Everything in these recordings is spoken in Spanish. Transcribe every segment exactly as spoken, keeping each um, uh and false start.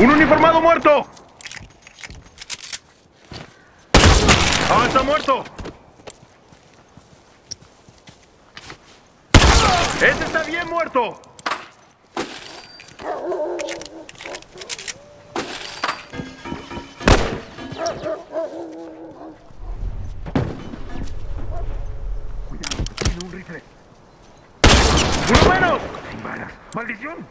¡Un uniformado muerto! ¡Ah, está muerto! ¡Ese está bien muerto! Cuidado, tiene un rifle. ¡Uno menos! Sin balas. ¡Maldición!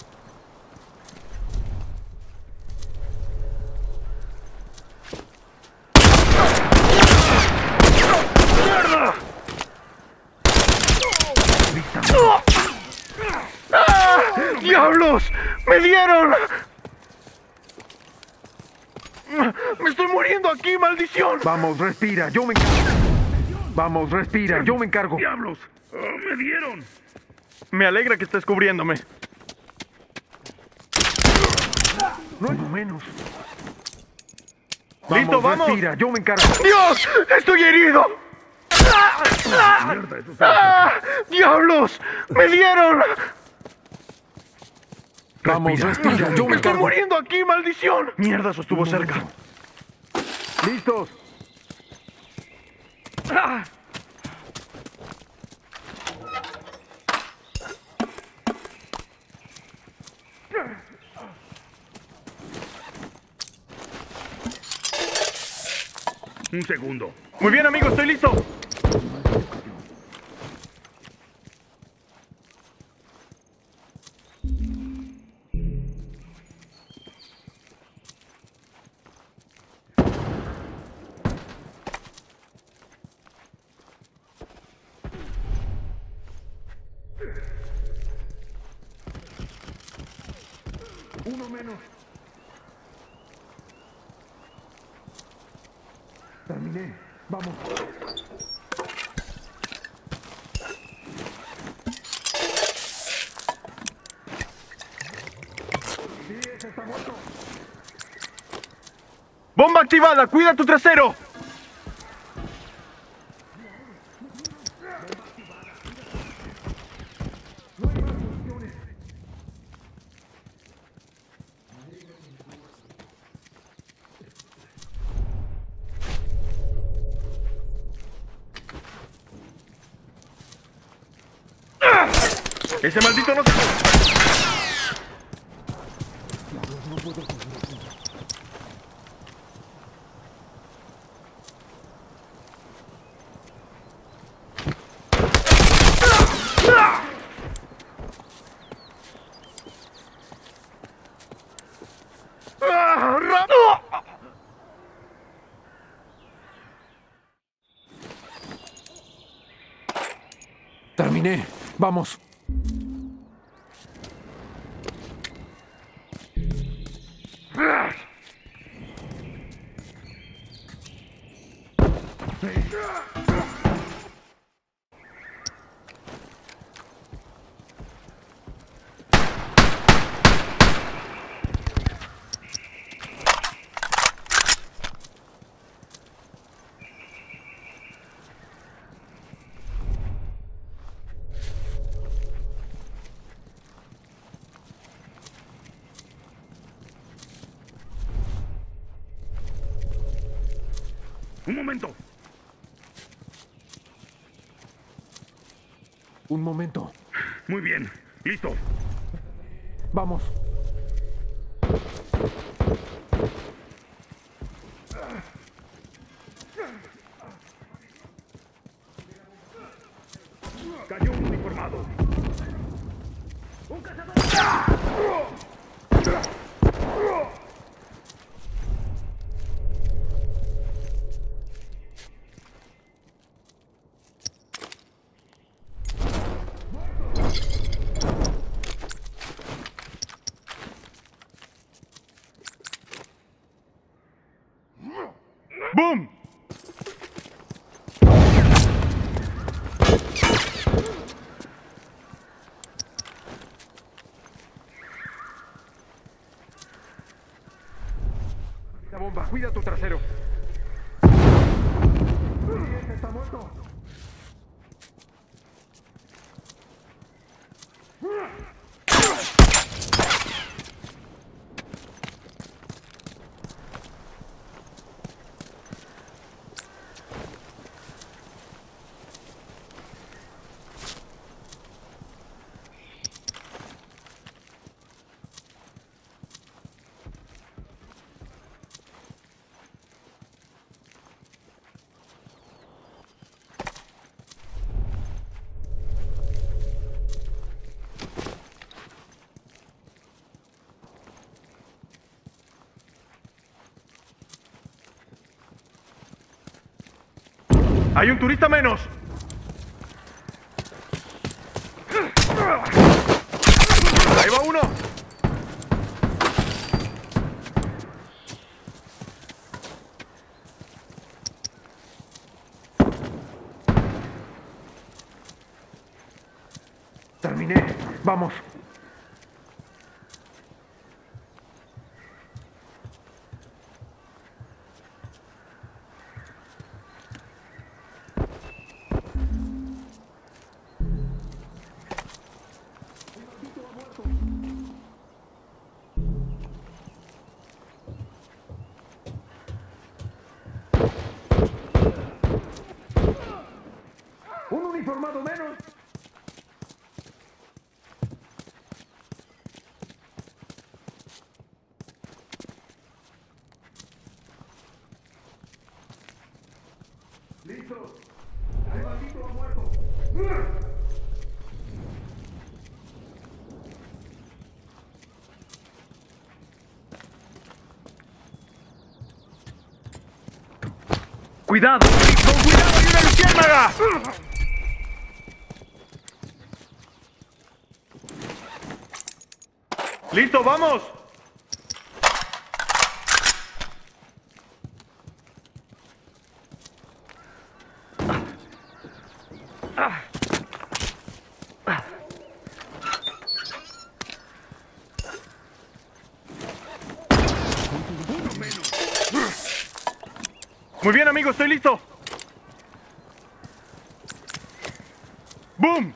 ¡Mierda! ¡Ah! ¡Diablos! ¡Me dieron! ¡Me estoy muriendo aquí, maldición! Vamos, respira, yo me encargo. Vamos, respira, yo me encargo. ¡Diablos! Oh, ¡me dieron! Me alegra que estés cubriéndome. No hay menos. ¡Listo, Vamos, vamos! respira, yo me encargo. ¡Dios! ¡Estoy herido! ¡Ah! ¡Ah! ¡Ah! ¡Diablos! ¡Me dieron! Vamos, respira, yo ¡Me me estoy encargo. muriendo aquí, maldición! ¡Mierda, eso estuvo cerca! ¿Listos? ¡Ah! Un segundo. Muy bien, amigo, estoy listo. Uno menos. Terminé. Vamos. Sí, ese está muerto. ¡Bomba activada! ¡Cuida tu trasero! No hay más opciones. ¡Ese maldito no te... ¡Ah! ¡Ra- Terminé. Vamos. Un momento. Un momento. Muy bien. Listo. Vamos. Cayó un uniformado. ¡Un cazador! ¡Boom! La bomba, cuida tu trasero. Sí, ese está muerto. Hay un turista menos. Ahí va uno. Terminé. Vamos. Un uniformado menos. ¡Listo! ¡El maldito ha muerto! ¡Cuidado! ¡Con cuidado! ¡Hay una luciérnaga! ¡Listo, vamos! Muy bien, amigo, estoy listo. ¡Boom!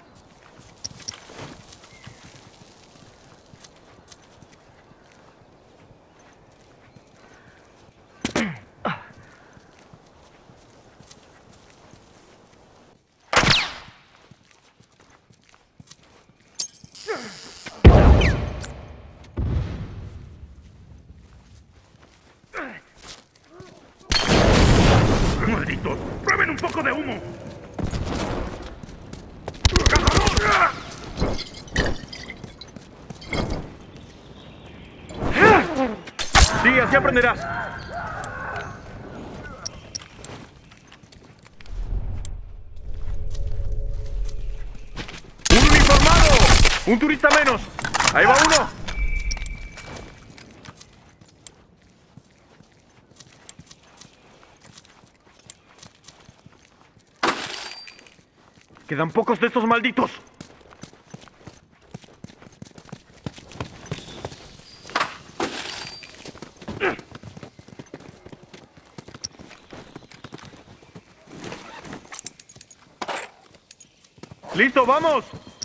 ¡Malditos! ¡Prueben un poco de humo! Sí, así aprenderás. ¡Un uniformado! ¡Un turista menos! ¡Ahí va uno! Quedan pocos de estos malditos. ¡Listo, vamos!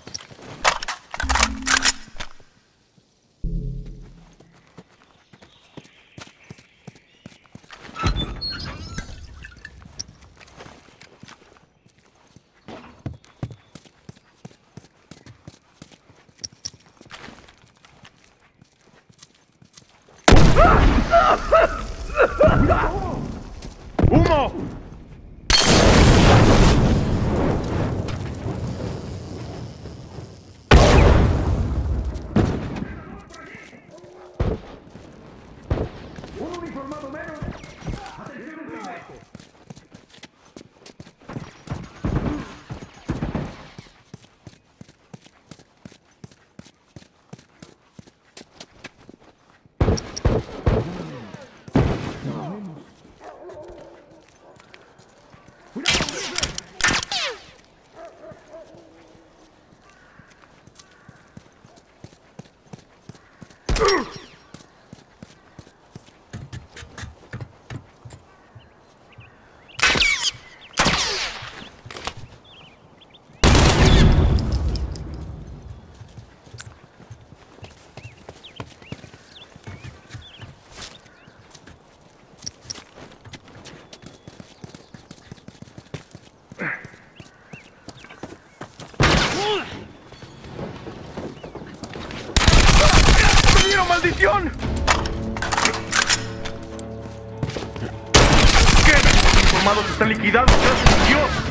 ¡Humo! Un uniformado menos. Atención, un primejo. ¡Maldición! ¿Qué? Los informados están liquidados, gracias a Dios.